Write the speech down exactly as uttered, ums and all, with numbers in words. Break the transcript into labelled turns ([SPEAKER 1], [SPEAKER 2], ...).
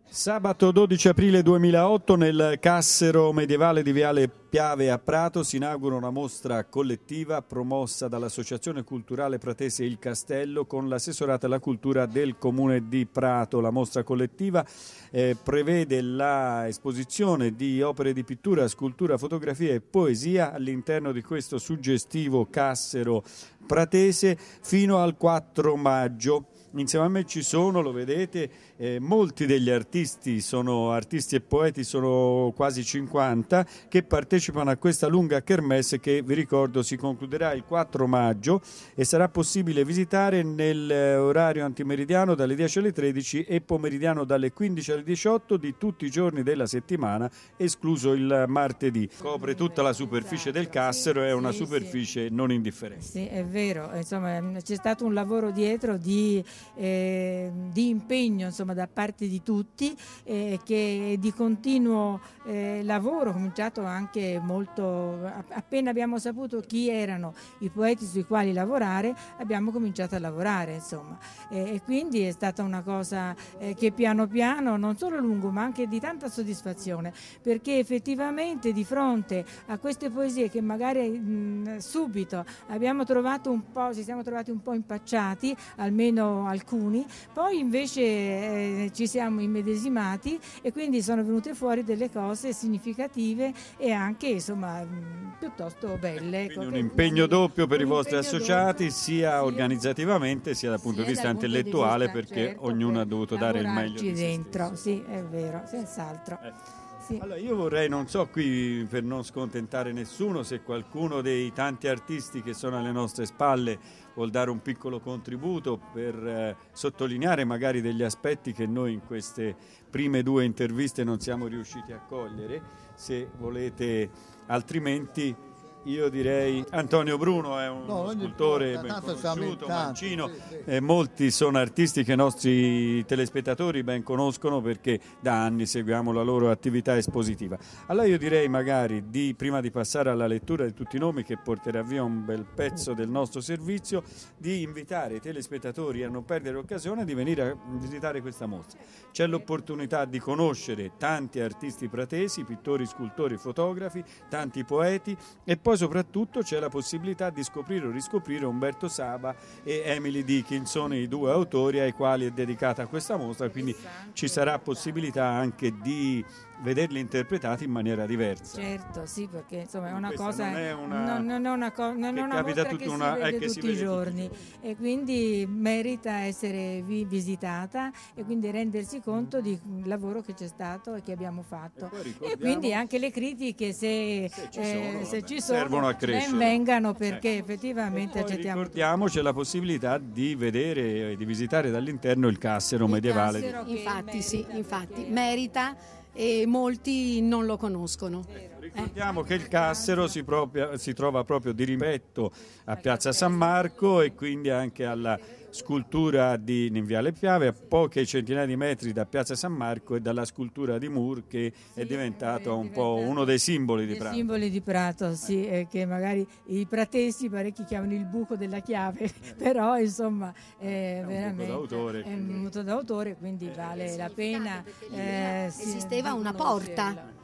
[SPEAKER 1] Sabato dodici aprile duemilaotto nel Cassero medievale di Viale Piave a Prato si inaugura una mostra collettiva promossa dall'Associazione Culturale Pratese Il Castello con l'assessorato alla cultura del Comune di Prato. La mostra collettiva eh, prevede l'esposizione di opere di pittura, scultura, fotografia e poesia all'interno di questo suggestivo Cassero pratese fino al quattro maggio. Insieme a me ci sono, lo vedete, eh, molti degli artisti, sono artisti e poeti, sono quasi cinquanta, che partecipano a questa lunga kermesse che, vi ricordo, si concluderà il quattro maggio e sarà possibile visitare nell'orario antimeridiano dalle dieci alle tredici e pomeridiano dalle quindici alle diciotto di tutti i giorni della settimana, escluso il martedì. Copre tutta la superficie del Cassero, è una superficie non indifferente.
[SPEAKER 2] Sì, è vero, insomma, c'è stato un lavoro dietro di Eh, di impegno, insomma, da parte di tutti, eh, che di continuo eh, lavoro, cominciato anche molto appena abbiamo saputo chi erano i poeti sui quali lavorare, abbiamo cominciato a lavorare, insomma, eh, e quindi è stata una cosa eh, che piano piano, non solo lungo ma anche di tanta soddisfazione, perché effettivamente di fronte a queste poesie che magari mh, subito abbiamo trovato un po', ci siamo trovati un po' impacciati, almeno alcuni, poi invece eh, ci siamo immedesimati e quindi sono venute fuori delle cose significative e anche, insomma, mh, piuttosto belle.
[SPEAKER 1] Quindi un impegno doppio per i vostri associati,
[SPEAKER 2] doppio,
[SPEAKER 1] sia
[SPEAKER 2] sì,
[SPEAKER 1] organizzativamente sia dal punto
[SPEAKER 2] sia
[SPEAKER 1] di vista
[SPEAKER 2] dal punto di
[SPEAKER 1] intellettuale,
[SPEAKER 2] vista,
[SPEAKER 1] perché
[SPEAKER 2] certo,
[SPEAKER 1] ognuno ha dovuto dare il meglio di se
[SPEAKER 2] dentro,
[SPEAKER 1] stesso.
[SPEAKER 2] sì, è vero, senz'altro.
[SPEAKER 1] Eh.
[SPEAKER 2] Sì.
[SPEAKER 1] Allora, io vorrei, non so qui per non scontentare nessuno, se qualcuno dei tanti artisti che sono alle nostre spalle vuol dare un piccolo contributo per eh, sottolineare magari degli aspetti che noi in queste prime due interviste non siamo riusciti a cogliere. Se volete, altrimenti io direi Antonio Bruno è un no, scultore ben conosciuto, Mancino, sì, sì. Eh, molti sono artisti che i nostri telespettatori ben conoscono perché da anni seguiamo la loro attività espositiva. Allora io direi magari di, prima di passare alla lettura di tutti i nomi che porterà via un bel pezzo del nostro servizio, di invitare i telespettatori a non perdere l'occasione di venire a visitare questa mostra. C'è l'opportunità di conoscere tanti artisti pratesi, pittori, scultori, fotografi, tanti poeti e poi soprattutto c'è la possibilità di scoprire o riscoprire Umberto Saba e Emily Dickinson, i due autori ai quali è dedicata questa mostra, quindi ci sarà possibilità anche di vederli interpretati in maniera diversa.
[SPEAKER 2] Certo, sì, perché insomma è una
[SPEAKER 1] Questa
[SPEAKER 2] cosa,
[SPEAKER 1] non è una,
[SPEAKER 2] non, non è una, co- non è una mostra che, si,
[SPEAKER 1] una,
[SPEAKER 2] vede
[SPEAKER 1] eh, che
[SPEAKER 2] tutti
[SPEAKER 1] si vede
[SPEAKER 2] i giorni
[SPEAKER 1] tutti i giorni
[SPEAKER 2] e quindi merita essere vi- visitata e quindi rendersi conto del lavoro che c'è stato e che abbiamo fatto. E, e quindi anche le critiche, se,
[SPEAKER 1] se ci
[SPEAKER 2] eh,
[SPEAKER 1] sono,
[SPEAKER 2] se
[SPEAKER 1] vabbè,
[SPEAKER 2] ci sono,
[SPEAKER 1] servono a crescere.
[SPEAKER 2] ben vengano perché
[SPEAKER 1] eh.
[SPEAKER 2] effettivamente accettiamo.
[SPEAKER 1] Ricordiamo c'è la possibilità di vedere e di visitare dall'interno il Cassero
[SPEAKER 2] il
[SPEAKER 1] medievale.
[SPEAKER 2] Cassero
[SPEAKER 3] Infatti, sì, infatti merita e molti non lo conoscono.
[SPEAKER 1] Ricordiamo eh. che il Cassero si, propria, si trova proprio di rimpetto a Piazza San Marco e quindi anche alla scultura di in Viale Piave, a poche centinaia di metri da Piazza San Marco e dalla scultura di Mur che sì, è diventato è un po' uno dei simboli di Prato.
[SPEAKER 2] simboli di Prato, sì, eh. che magari i pratesi parecchi chiamano il buco della chiave, eh. però insomma è, è veramente un
[SPEAKER 1] d'autore,
[SPEAKER 2] è un muto d'autore, quindi vale la pena.
[SPEAKER 3] Eh, sì, esisteva una porta.